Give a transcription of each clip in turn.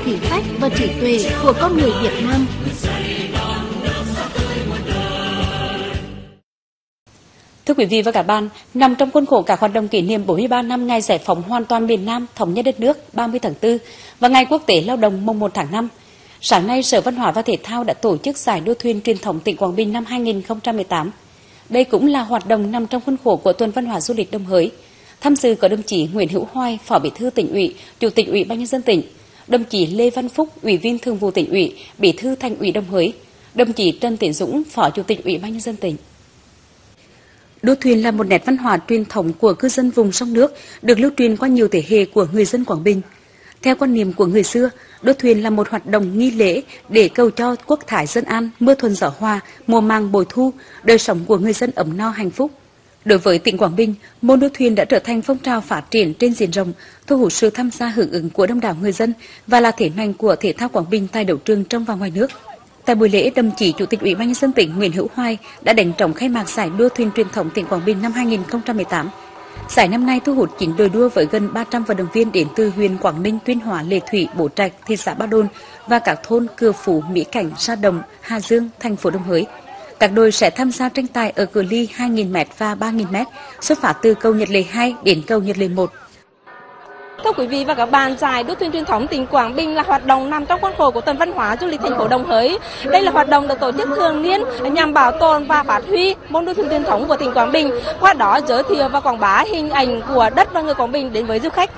thử thách và trí tuệ của con người Việt Nam. Thưa quý vị và các bạn, nằm trong khuôn khổ các hoạt động kỷ niệm 43 năm ngày giải phóng hoàn toàn miền Nam thống nhất đất nước 30 tháng 4 và ngày Quốc tế Lao động mùng 1 tháng 5, sáng nay Sở Văn hóa và Thể thao đã tổ chức giải đua thuyền truyền thống tỉnh Quảng Bình năm 2018. Đây cũng là hoạt động nằm trong khuôn khổ của Tuần Văn hóa Du lịch Đồng Hới. Tham dự có đồng chí Nguyễn Hữu Hoài, Phó Bí thư Tỉnh ủy, Chủ tịch Ủy ban nhân dân tỉnh, đồng chí Lê Văn Phúc, Ủy viên Thường vụ Tỉnh ủy, Bí thư Thành ủy Đồng Hới, đồng chí Trần Tiến Dũng, Phó Chủ tịch Ủy ban nhân dân tỉnh. Đua thuyền là một nét văn hóa truyền thống của cư dân vùng sông nước, được lưu truyền qua nhiều thế hệ của người dân Quảng Bình. Theo quan niệm của người xưa, đua thuyền là một hoạt động nghi lễ để cầu cho quốc thái dân an, mưa thuận gió hòa, mùa màng bội thu, đời sống của người dân ấm no hạnh phúc. Đối với tỉnh Quảng Bình, môn đua thuyền đã trở thành phong trào phát triển trên diện rộng, thu hút sự tham gia hưởng ứng của đông đảo người dân và là thế mạnh của thể thao Quảng Bình tại đấu trường trong và ngoài nước. Tại buổi lễ, đồng chí Chủ tịch Ủy ban nhân dân tỉnh Nguyễn Hữu Hoài đã đánh trống khai mạc giải đua thuyền truyền thống tỉnh Quảng Bình năm 2018. Giải năm nay thu hút 9 đội đua với gần 300 vận động viên đến từ huyện Quảng Ninh, Tuyên Hóa, Lệ Thủy, Bố Trạch, thị xã Ba Đồn và các thôn Cừa Phú, Mỹ Cảnh, Sa Đồng, Hà Dương, thành phố Đồng Hới. Các đội sẽ tham gia tranh tài ở cự ly 2.000m và 3.000m, xuất phát từ cầu Nhật Lệ 2 đến cầu Nhật Lệ 1. Thưa quý vị và các bạn, giải đua thuyền truyền thống tỉnh Quảng Bình là hoạt động nằm trong khuôn khổ của Tuần Văn hóa Du lịch thành phố Đồng Hới. Đây là hoạt động được tổ chức thường niên nhằm bảo tồn và phát huy môn đua thuyền truyền thống của tỉnh Quảng Bình, qua đó giới thiệu và quảng bá hình ảnh của đất và người Quảng Bình đến với du khách.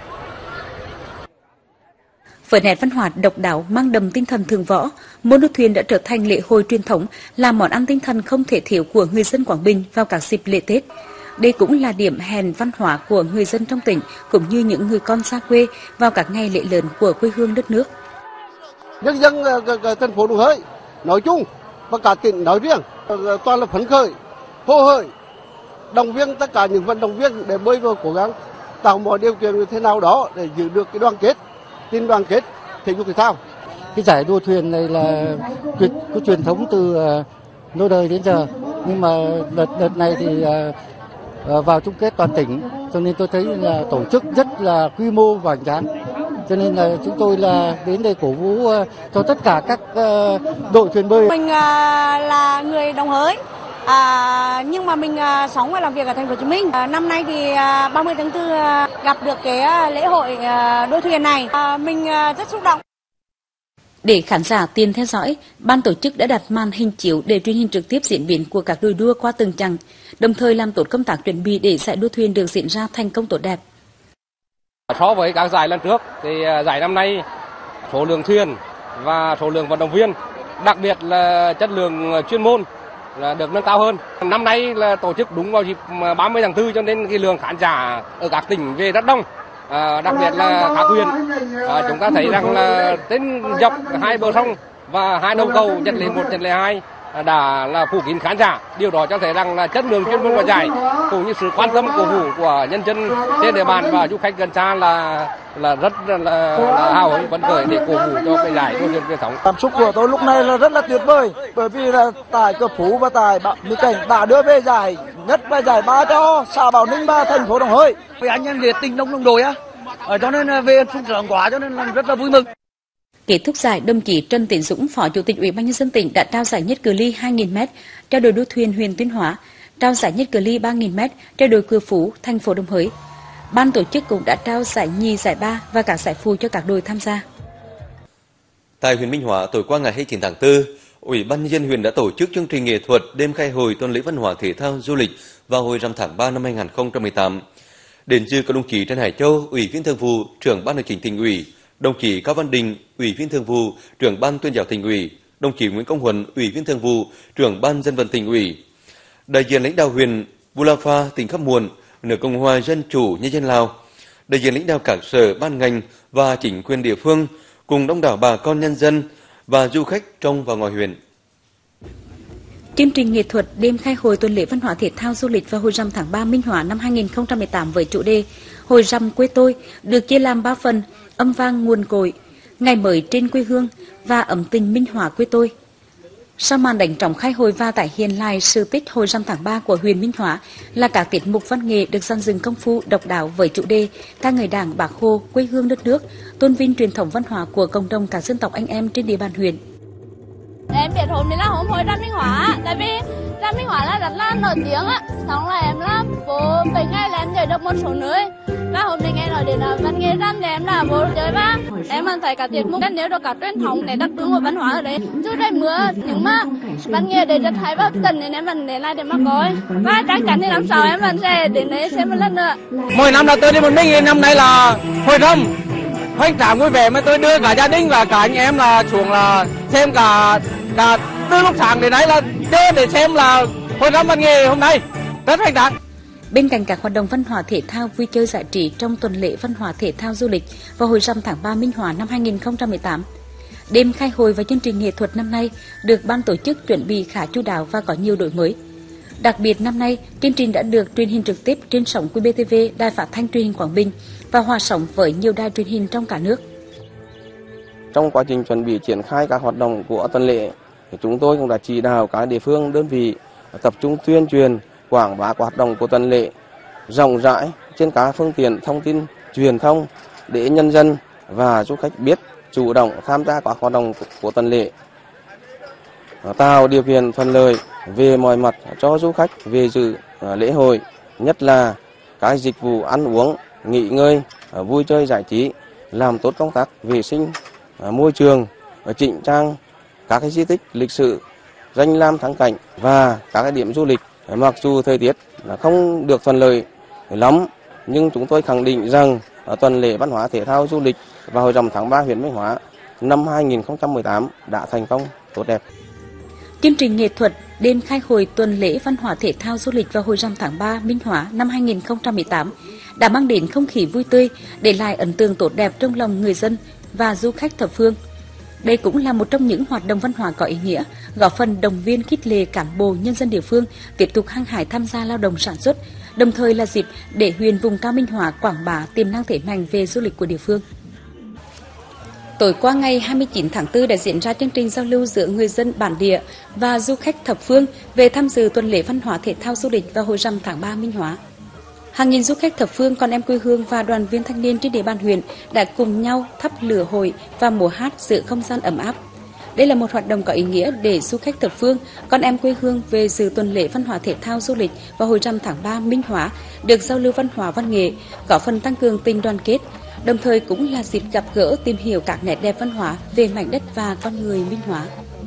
Với nét văn hóa độc đáo mang đậm tinh thần thượng võ, môn đua thuyền đã trở thành lễ hội truyền thống, là món ăn tinh thần không thể thiếu của người dân Quảng Bình vào các dịp lễ Tết. Đây cũng là điểm hẹn văn hóa của người dân trong tỉnh, cũng như những người con xa quê vào các ngày lễ lớn của quê hương đất nước. Nhân dân thành phố Đồng Hới nói chung và cả tỉnh nói riêng toàn là phấn khởi, hô hởi, động viên tất cả những vận động viên để bơi vào cố gắng tạo mọi điều kiện như thế nào đó để giữ được cái đoàn kết, tin đoàn kết thể dục thể thao. Cái giải đua thuyền này là có truyền thống từ lâu đời đến giờ, nhưng mà đợt này thì vào chung kết toàn tỉnh, cho nên tôi thấy là tổ chức rất là quy mô và hoành tráng, cho nên là chúng tôi là đến đây cổ vũ cho tất cả các đội thuyền bơi. Mình là người Đồng Hới, nhưng mà mình sống và làm việc ở thành phố Hồ Chí Minh. Năm nay thì 30 tháng 4 gặp được cái lễ hội đua thuyền này, mình rất xúc động. Để khán giả tiền theo dõi, ban tổ chức đã đặt màn hình chiếu để truyền hình trực tiếp diễn biến của các đội đua qua từng chặng, đồng thời làm tốt công tác chuẩn bị để giải đua thuyền được diễn ra thành công tốt đẹp. So với các giải lần trước thì giải năm nay số lượng thuyền và số lượng vận động viên, đặc biệt là chất lượng chuyên môn là được nâng cao hơn. Năm nay là tổ chức đúng vào dịp 30 tháng 4 cho nên cái lượng khán giả ở các tỉnh về rất đông. Đặc biệt là các huyện, chúng ta thấy rằng là trên dọc hai bờ sông và hai đầu cầu Nhật Lệ 1, Nhật Lệ 2 đã là phủ kín khán giả. Điều đó cho thấy rằng là chất lượng chuyên môn của giải cũng như sự quan tâm cổ vũ của nhân dân trên địa bàn và du khách gần xa là rất là hào hứng phấn khởi để cổ vũ cho cái giải đua thuyền truyền thống. Cảm xúc của tôi lúc này là rất là tuyệt vời, bởi vì là tại Cờ Phú và tại Mỹ Cảnh đã đưa về giải nhất và giải ba cho xã Bảo Ninh và thành phố Đồng Hới. Với anh em liệt tình đông đồng đội á, cho nên về sung sướng quá, cho nên là rất là vui mừng. Kết thúc giải, đồng chí Trần Tiến Dũng, Phó Chủ tịch Ủy ban nhân dân tỉnh đã trao giải nhất cự ly 2.000m cho đội đua thuyền huyện Tuyên Hóa, trao giải nhất cự ly 3.000m cho đội Cừa Phú, thành phố Đồng Hới. Ban tổ chức cũng đã trao giải nhì, giải ba và các giải phụ cho các đội tham gia. Tại huyện Minh Hóa, tối qua ngày 29 tháng 4, Ủy ban nhân dân huyện đã tổ chức chương trình nghệ thuật đêm khai hội tuần lễ văn hóa thể thao du lịch vào hồi rằm tháng 3 năm 2018. Đến dự có đồng chí Trần Hải Châu, Ủy viên Thường vụ, Trưởng Ban Nội chính Tỉnh ủy, đồng chí Cao Văn Đình, Ủy viên Thường vụ, Trưởng Ban Tuyên giáo Tỉnh ủy, đồng chí Nguyễn Công Huấn, Ủy viên Thường vụ, Trưởng Ban Dân vận Tỉnh ủy. Đại diện lãnh đạo huyện Bulafa, tỉnh Khăm Muộn, nước Cộng hòa Dân chủ Nhân dân Lào, đại diện lãnh đạo các sở ban ngành và chính quyền địa phương cùng đông đảo bà con nhân dân và du khách trong và ngoài huyện. Chương trình nghệ thuật đêm khai hội tuần lễ văn hóa thể thao du lịch vào hồi rằm tháng 3 Minh Hóa năm 2018 với chủ đề Hồi rằm quê tôi được chia làm 3 phần: âm vang nguồn cội, ngày mới trên quê hương và ấm tình Minh Hóa quê tôi. Sau màn đánh trống khai hội và tái hiện lại sự tích Hội rằm tháng 3 của huyện Minh Hóa là các tiết mục văn nghệ được dàn dựng công phu độc đáo với chủ đề ca ngợi Đảng, Bác Hồ, quê hương đất nước, tôn vinh truyền thống văn hóa của cộng đồng các dân tộc anh em trên địa bàn huyện. Em biết hôm nay là hôm Hội rằm Minh Hóa, tại vì rằm Minh Hóa là rất là nổi tiếng á. Xong là em là vô mấy ngày là em chơi được một số nơi. Và hôm nay nghe nói đến văn nghệ rằm thì em là vô chơi và em thấy cả tiết mục nếu được cả truyền thống để đặc trưng của văn hóa ở đây. Trước đây mưa nhưng mà văn nghệ đây rất hay và hấp dẫn nên em vẫn đến lại để mà coi. Và chắc chắn thì năm sau em vẫn sẽ đến đây xem một lần nữa. Mỗi năm là tôi đi một mình, năm nay là Hội rằm hoành tráng vui vẻ, mà tôi đưa cả gia đình và cả anh em là xuống là xem cả từ lúc sáng đến nay là chơi để xem là Hội rằm văn nghệ hôm nay rất hoành tráng. Bên cạnh các hoạt động văn hóa thể thao vui chơi giải trí trong tuần lễ văn hóa thể thao du lịch và Hội rằm tháng 3 Minh Hóa năm 2018, đêm khai hội và chương trình nghệ thuật năm nay được ban tổ chức chuẩn bị khá chu đáo và có nhiều đổi mới. Đặc biệt năm nay, chương trình đã được truyền hình trực tiếp trên sóng QBTV, Đài Phát thanh Truyền hình Quảng Bình và hòa sóng với nhiều đài truyền hình trong cả nước. Trong quá trình chuẩn bị triển khai các hoạt động của tuần lễ, chúng tôi cũng đã chỉ đạo các địa phương đơn vị tập trung tuyên truyền quảng bá hoạt động của tuần lễ rộng rãi trên các phương tiện thông tin truyền thông để nhân dân và du khách biết chủ động tham gia các hoạt động của tuần lễ, tạo điều kiện thuận lợi về mọi mặt cho du khách về dự lễ hội, nhất là các dịch vụ ăn uống, nghỉ ngơi, vui chơi giải trí, làm tốt công tác vệ sinh môi trường, chỉnh trang các di tích lịch sử, danh lam thắng cảnh và các điểm du lịch. Mặc dù thời tiết không được thuận lợi lắm, nhưng chúng tôi khẳng định rằng tuần lễ văn hóa thể thao du lịch và Hội rằm tháng 3 huyện Minh Hóa năm 2018 đã thành công tốt đẹp. Chương trình nghệ thuật đêm khai hội tuần lễ văn hóa thể thao du lịch và Hội rằm tháng 3 Minh Hóa năm 2018 đã mang đến không khí vui tươi, để lại ấn tượng tốt đẹp trong lòng người dân và du khách thập phương. Đây cũng là một trong những hoạt động văn hóa có ý nghĩa, góp phần động viên khích lệ cán bộ nhân dân địa phương tiếp tục hăng hái tham gia lao động sản xuất, đồng thời là dịp để huyện vùng cao Minh Hóa quảng bá tiềm năng thế mạnh về du lịch của địa phương. Tối qua ngày 29 tháng 4 đã diễn ra chương trình giao lưu giữa người dân bản địa và du khách thập phương về tham dự tuần lễ văn hóa thể thao du lịch và Hội rằm tháng 3 Minh Hóa. Hàng nghìn du khách thập phương, con em quê hương và đoàn viên thanh niên trên địa bàn huyện đã cùng nhau thắp lửa hội và múa hát giữa không gian ấm áp. Đây là một hoạt động có ý nghĩa để du khách thập phương, con em quê hương về dự tuần lễ văn hóa thể thao du lịch và Hội rằm tháng 3 Minh Hóa được giao lưu văn hóa văn nghệ, góp phần tăng cường tình đoàn kết, đồng thời cũng là dịp gặp gỡ tìm hiểu các nét đẹp văn hóa về mảnh đất và con người Minh Hóa.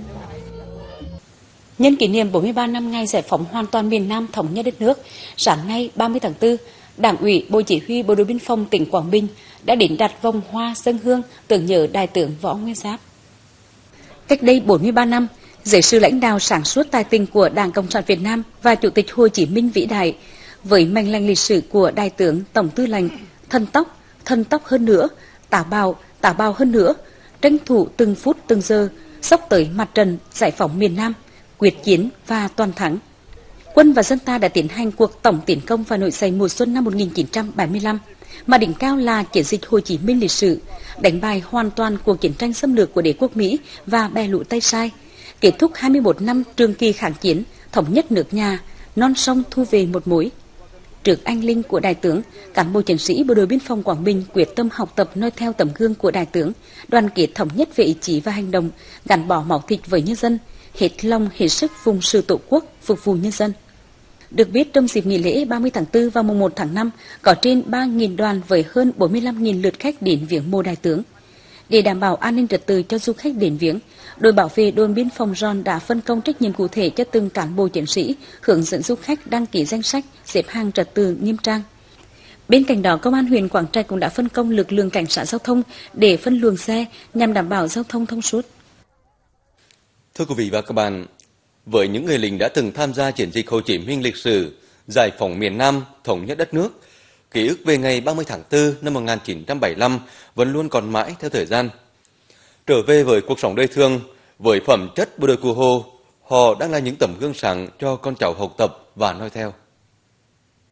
Nhân kỷ niệm 43 năm ngày giải phóng hoàn toàn miền Nam thống nhất đất nước, sáng nay 30 tháng 4, Đảng ủy Bộ Chỉ huy Bộ đội Biên phòng tỉnh Quảng Bình đã đến đặt vòng hoa dâng hương tưởng nhớ Đại tướng Võ Nguyên Giáp. Cách đây 43 năm, dưới sự lãnh đạo sáng suốt tài tình của Đảng Cộng sản Việt Nam và Chủ tịch Hồ Chí Minh vĩ đại, với mệnh lệnh lịch sử của Đại tướng Tổng tư lệnh, thân tốc hơn nữa, tả bào hơn nữa, tranh thủ từng phút từng giờ, xốc tới mặt trận giải phóng miền Nam, quyết chiến và toàn thắng. Quân và dân ta đã tiến hành cuộc tổng tiến công và nổi dậy mùa xuân năm 1975, mà đỉnh cao là chiến dịch Hồ Chí Minh lịch sử, đánh bại hoàn toàn cuộc chiến tranh xâm lược của đế quốc Mỹ và bè lũ Tây Sai, kết thúc 21 năm trường kỳ kháng chiến, thống nhất nước nhà, non sông thu về một mối. Trước anh linh của Đại tướng, cán bộ chiến sĩ Bộ đội Biên phòng Quảng Bình quyết tâm học tập noi theo tấm gương của Đại tướng, đoàn kết thống nhất về ý chí và hành động, gắn bó máu thịt với nhân dân, hết lòng hết sức phụng sự Tổ quốc, phục vụ nhân dân. Được biết, trong dịp nghỉ lễ 30 tháng 4 và mùng 1 tháng 5, có trên 3.000 đoàn với hơn 45.000 lượt khách đến viếng mộ Đại tướng. Để đảm bảo an ninh trật tự cho du khách đến viếng, đội bảo vệ đồn biên phòng Ron đã phân công trách nhiệm cụ thể cho từng cán bộ chiến sĩ, hướng dẫn du khách đăng ký danh sách, xếp hàng trật tự nghiêm trang. Bên cạnh đó, Công an huyện Quảng Trạch cũng đã phân công lực lượng cảnh sát giao thông để phân luồng xe nhằm đảm bảo giao thông thông suốt. Thưa quý vị và các bạn, với những người lính đã từng tham gia chiến dịch Hồ Chí Minh lịch sử, giải phóng miền Nam, thống nhất đất nước, ký ức về ngày 30 tháng 4 năm 1975 vẫn luôn còn mãi theo thời gian. Trở về với cuộc sống đời thường, với phẩm chất bộ đội Cụ Hồ, họ đang là những tấm gương sáng cho con cháu học tập và noi theo.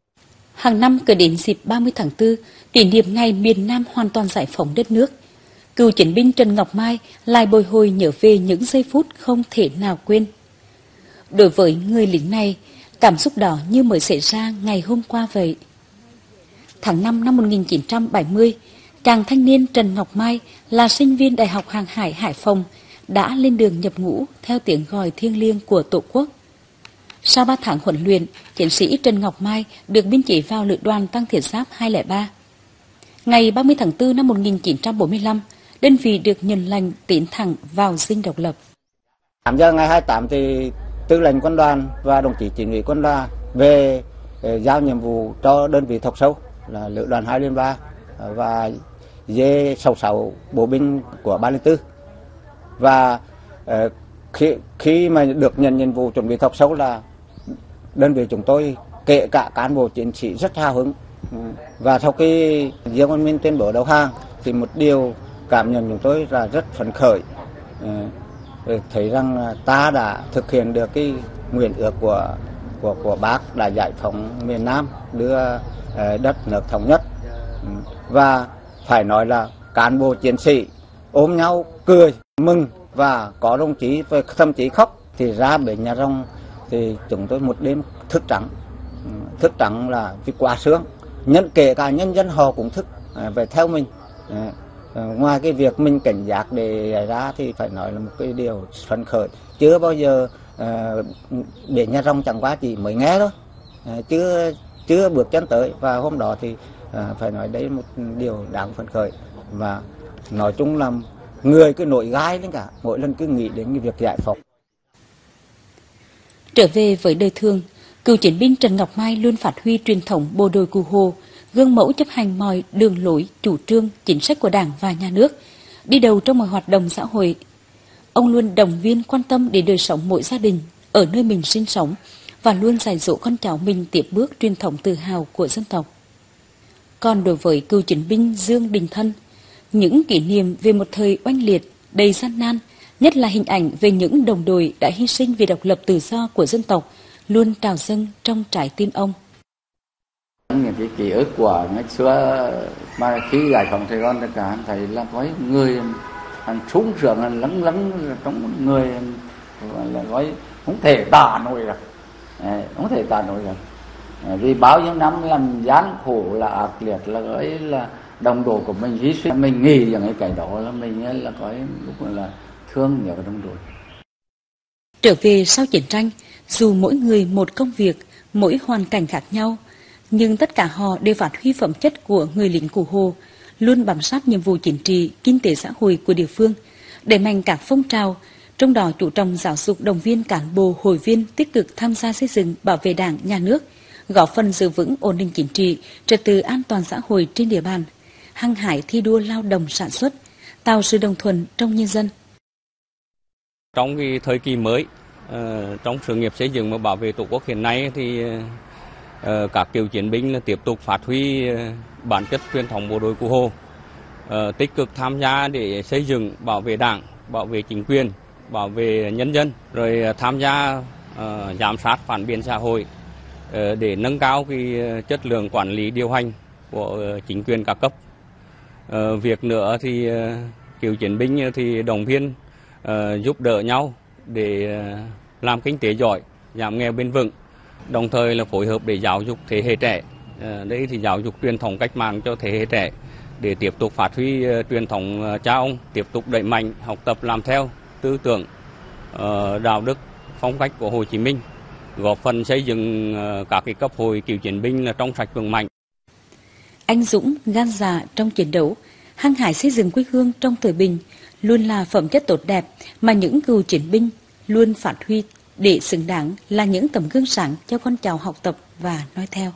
Hàng năm cứ đến dịp 30 tháng 4, kỷ niệm ngày miền Nam hoàn toàn giải phóng đất nước, cựu chiến binh Trần Ngọc Mai lại bồi hồi nhớ về những giây phút không thể nào quên. Đối với người lính này, cảm xúc đó như mới xảy ra ngày hôm qua vậy. Tháng 5 năm 1970, chàng thanh niên Trần Ngọc Mai là sinh viên Đại học Hàng hải Hải Phòng đã lên đường nhập ngũ theo tiếng gọi thiêng liêng của Tổ quốc. Sau 3 tháng huấn luyện, chiến sĩ Trần Ngọc Mai được biên chế vào lữ đoàn Tăng Thiết Giáp 203. Ngày 30 tháng 4 năm 1945, đơn vị được nhận lệnh tiến thẳng vào dinh độc lập. 8 giờ ngày 28 thì tư lệnh quân đoàn và đồng chí chỉ huy quân đoàn về giao nhiệm vụ cho đơn vị Thọc Sâu là lữ đoàn 203 và D66 bộ binh của 304. Và khi mà được nhận nhiệm vụ chuẩn bị Thọc Sâu là đơn vị chúng tôi kể cả cán bộ chiến sĩ rất hào hứng. Và sau khi Dương Văn Minh tuyên bố đầu hàng thì một điều cảm nhận chúng tôi là rất phấn khởi, thấy rằng ta đã thực hiện được cái nguyện ước của Bác đã giải phóng miền Nam, đưa đất nước thống nhất. Và phải nói là cán bộ chiến sĩ ôm nhau cười mừng và có đồng chí và thậm chí khóc. Thì ra bến Nhà Rồng thì chúng tôi một đêm thức trắng là vì quá sướng. Kể cả nhân dân họ cũng thức về theo mình. Ngoài cái việc mình cảnh giác để ra thì phải nói là một cái điều phấn khởi. Chưa bao giờ bến Nhà Rồng chẳng qua chỉ mới nghe thôi, chưa bước chân tới. Và hôm đó thì phải nói đấy một điều đáng phấn khởi. Và nói chung là người cứ nổi gai lên cả, mỗi lần cứ nghĩ đến cái việc giải phóng. Trở về với đời thường, cựu chiến binh Trần Ngọc Mai luôn phát huy truyền thống bộ đội Cụ Hồ, gương mẫu chấp hành mọi đường lối, chủ trương, chính sách của Đảng và Nhà nước, đi đầu trong mọi hoạt động xã hội. Ông luôn động viên quan tâm đến đời sống mỗi gia đình ở nơi mình sinh sống và luôn dạy dỗ con cháu mình tiếp bước truyền thống tự hào của dân tộc. Còn đối với cựu chiến binh Dương Đình Thân, những kỷ niệm về một thời oanh liệt, đầy gian nan, nhất là hình ảnh về những đồng đội đã hy sinh vì độc lập tự do của dân tộc, luôn trào dâng trong trái tim ông. Những cái ký ức của ngày xưa mà khi giải phóng Sài Gòn tất cả thấy là có người sung sướng lắng trong người là có không thể tả nổi được, vì bao nhiêu năm làm gian khổ là ác liệt là gọi là đồng đội của mình hy sinh, mình nghĩ rằng cái đó là mình là có lúc là thương nhớ đồng đội. Trở về sau chiến tranh, dù mỗi người một công việc, mỗi hoàn cảnh khác nhau, nhưng tất cả họ đều phát huy phẩm chất của người lính Cụ Hồ, luôn bám sát nhiệm vụ chính trị, kinh tế xã hội của địa phương, đẩy mạnh các phong trào, trong đó chú trọng giáo dục động viên cán bộ hội viên tích cực tham gia xây dựng bảo vệ Đảng, Nhà nước, góp phần giữ vững ổn định chính trị, trật tự an toàn xã hội trên địa bàn, hăng hái thi đua lao động sản xuất, tạo sự đồng thuận trong nhân dân. Trong cái thời kỳ mới, trong sự nghiệp xây dựng và bảo vệ Tổ quốc hiện nay thì các cựu chiến binh là tiếp tục phát huy bản chất truyền thống bộ đội Cụ Hồ, tích cực tham gia để xây dựng bảo vệ Đảng, bảo vệ chính quyền, bảo vệ nhân dân, rồi tham gia giám sát phản biện xã hội để nâng cao cái chất lượng quản lý điều hành của chính quyền các cấp. Việc nữa thì cựu chiến binh thì động viên giúp đỡ nhau để làm kinh tế giỏi, giảm nghèo bền vững, đồng thời là phối hợp để giáo dục thế hệ trẻ. Đây thì giáo dục truyền thống cách mạng cho thế hệ trẻ để tiếp tục phát huy truyền thống cha ông, tiếp tục đẩy mạnh học tập làm theo tư tưởng, đạo đức, phong cách của Hồ Chí Minh, góp phần xây dựng các cái cấp hội cựu chiến binh là trong sạch vững mạnh. Anh dũng, gan dạ trong chiến đấu, hăng hái xây dựng quê hương trong thời bình luôn là phẩm chất tốt đẹp mà những cựu chiến binh luôn phát huy để xứng đáng là những tấm gương sáng cho con cháu học tập và noi theo.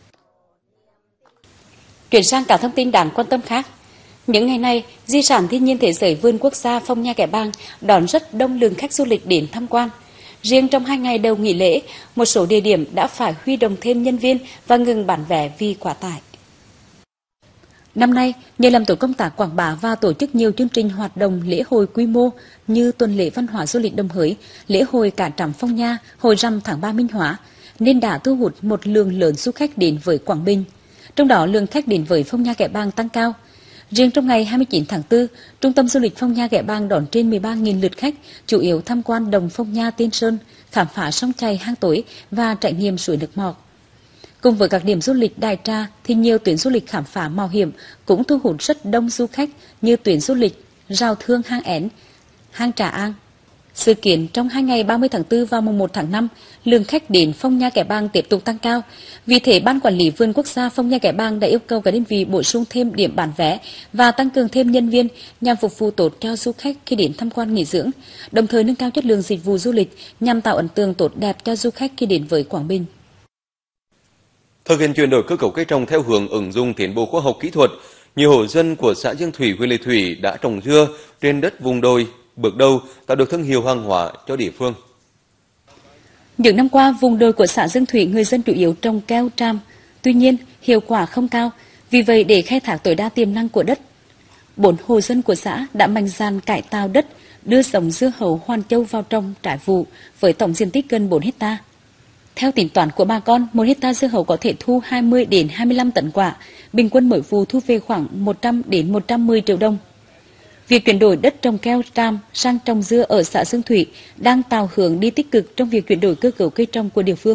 Chuyển sang các thông tin đáng quan tâm khác. Những ngày này, di sản thiên nhiên thế giới vườn quốc gia Phong Nha Kẻ Bàng đón rất đông lượng khách du lịch đến tham quan. Riêng trong 2 ngày đầu nghỉ lễ, một số địa điểm đã phải huy động thêm nhân viên và ngừng bán vé vì quá tải. Năm nay, nhờ làm tổ công tác quảng bá và tổ chức nhiều chương trình hoạt động lễ hội quy mô như tuần lễ văn hóa du lịch Đồng Hới, lễ hội Cả Trắm Phong Nha, hội rằm tháng 3 Minh Hóa, nên đã thu hút một lượng lớn du khách đến với Quảng Bình. Trong đó, lượng khách đến với Phong Nha Kẻ Bàng tăng cao. Riêng trong ngày 29 tháng 4, Trung tâm Du lịch Phong Nha Kẻ Bàng đón trên 13.000 lượt khách, chủ yếu tham quan đồng Phong Nha Tiên Sơn, khám phá sông chảy hang tối và trải nghiệm suối nước mọc. Cùng với các điểm du lịch đại trà thì nhiều tuyến du lịch khám phá mạo hiểm cũng thu hút rất đông du khách như tuyến du lịch Rào Thương Hang Én, Hang Trà An. Sự kiện trong 2 ngày 30 tháng 4 và mùng 1 tháng 5, lượng khách đến Phong Nha Kẻ Bàng tiếp tục tăng cao. Vì thế, Ban Quản lý Vườn Quốc gia Phong Nha Kẻ Bàng đã yêu cầu các đơn vị bổ sung thêm điểm bán vé và tăng cường thêm nhân viên nhằm phục vụ tốt cho du khách khi đến tham quan nghỉ dưỡng, đồng thời nâng cao chất lượng dịch vụ du lịch nhằm tạo ấn tượng tốt đẹp cho du khách khi đến với Quảng Bình. Thực hiện chuyển đổi cơ cấu cây trồng theo hướng ứng dụng tiến bộ khoa học kỹ thuật, nhiều hộ dân của xã Dương Thủy, huyện Lệ Thủy đã trồng dưa trên đất vùng đồi, bước đầu tạo được thương hiệu hàng hóa cho địa phương. Những năm qua, vùng đồi của xã Dương Thủy người dân chủ yếu trồng keo tràm, tuy nhiên hiệu quả không cao. Vì vậy, để khai thác tối đa tiềm năng của đất, 4 hộ dân của xã đã mạnh dạn cải tạo đất, đưa giống dưa hấu Hoàn Châu vào trồng trái vụ với tổng diện tích gần 4 hecta. Theo tính toán của bà con, 1 hecta dưa hấu có thể thu 20 đến 25 tấn quả, bình quân mỗi vụ thu về khoảng 100 đến 110 triệu đồng. Việc chuyển đổi đất trồng keo tràm sang trồng dưa ở xã Dương Thủy đang tạo hướng đi tích cực trong việc chuyển đổi cơ cấu cây trồng của địa phương.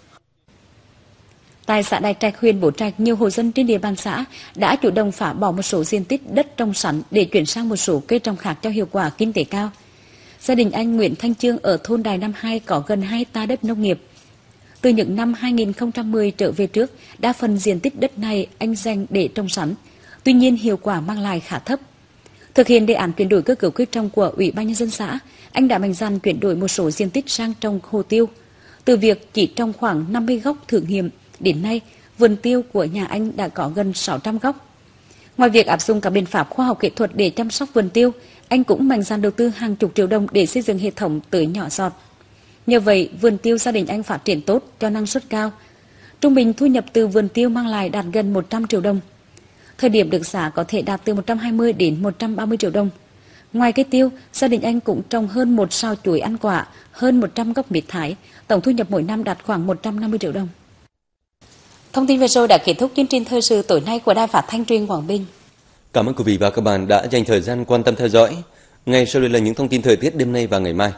Tại xã Đại Trạch, huyện Bố Trạch, nhiều hộ dân trên địa bàn xã đã chủ động phá bỏ một số diện tích đất trồng sắn để chuyển sang một số cây trồng khác cho hiệu quả kinh tế cao. Gia đình anh Nguyễn Thanh Chương ở thôn Đài Nam 2 có gần 2 hecta đất nông nghiệp. Từ những năm 2010 trở về trước, đa phần diện tích đất này anh dành để trồng sắn. Tuy nhiên, hiệu quả mang lại khá thấp. Thực hiện đề án chuyển đổi cơ cấu cây trồng của Ủy ban nhân dân xã, anh đã mạnh dạn chuyển đổi một số diện tích sang trồng hồ tiêu. Từ việc chỉ trồng khoảng 50 gốc thử nghiệm, đến nay, vườn tiêu của nhà anh đã có gần 600 gốc. Ngoài việc áp dụng các biện pháp khoa học kỹ thuật để chăm sóc vườn tiêu, anh cũng mạnh dạn đầu tư hàng chục triệu đồng để xây dựng hệ thống tưới nhỏ giọt. Nhờ vậy, vườn tiêu gia đình anh phát triển tốt, cho năng suất cao. Trung bình thu nhập từ vườn tiêu mang lại đạt gần 100 triệu đồng. Thời điểm được giá có thể đạt từ 120 đến 130 triệu đồng. Ngoài cây tiêu, gia đình anh cũng trồng hơn 1 sào chuối ăn quả, hơn 100 gốc mít thái, tổng thu nhập mỗi năm đạt khoảng 150 triệu đồng. Thông tin vừa rồi đã kết thúc chương trình thời sự tối nay của Đài Phát thanh Truyền Quảng Bình. Cảm ơn quý vị và các bạn đã dành thời gian quan tâm theo dõi. Ngay sau đây là những thông tin thời tiết đêm nay và ngày mai.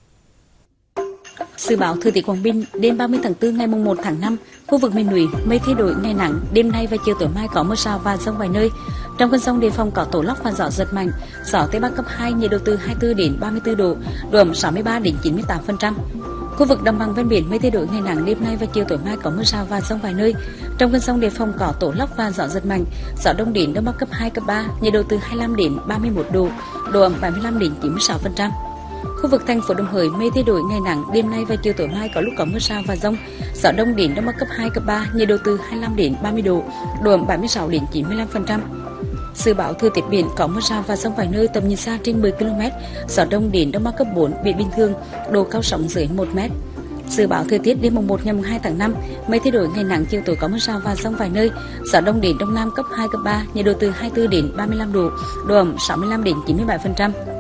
Dự báo thời tiết Quảng Bình đêm 30 tháng 4 ngày 1 tháng 5, khu vực miền núi mây thay đổi, ngày nắng, đêm nay và chiều tối mai có mưa rào và dông vài nơi. Trong cơn dông đề phòng có tố lốc và gió giật mạnh, gió Tây Bắc cấp 2, nhiệt độ từ 24 đến 34 độ, độ ẩm 63 đến 98%. Khu vực đồng bằng ven biển mây thay đổi, ngày nắng, đêm nay và chiều tối mai có mưa rào và dông vài nơi. Trong cơn dông đề phòng có tố lốc và gió giật mạnh, gió đông đến đông bắc cấp 2, cấp 3, nhiệt độ từ 25 đến 31 độ, độ ẩm 75 đến 96%. Khu vực thành phố Đồng Hới mây thay đổi, ngày nắng, đêm nay và chiều tối mai có lúc có mưa rào và dông, gió đông đến đông bắc cấp 2, cấp 3, nhiệt độ từ 25 đến 30 độ, độ ẩm 76 đến 95%. Dự báo thời tiết biển có mưa rào và dông vài nơi, tầm nhìn xa trên 10 km, gió đông đến đông bắc cấp 4, biển bình thường, độ cao sóng dưới 1 m. Dự báo thời tiết đêm 1 ngày 2 tháng 5, mây thay đổi, ngày nắng, chiều tối có mưa rào và dông vài nơi, gió đông đến đông nam cấp 2, cấp 3, nhiệt độ từ 24 đến 35 độ, độ ẩm 65 đến 97%.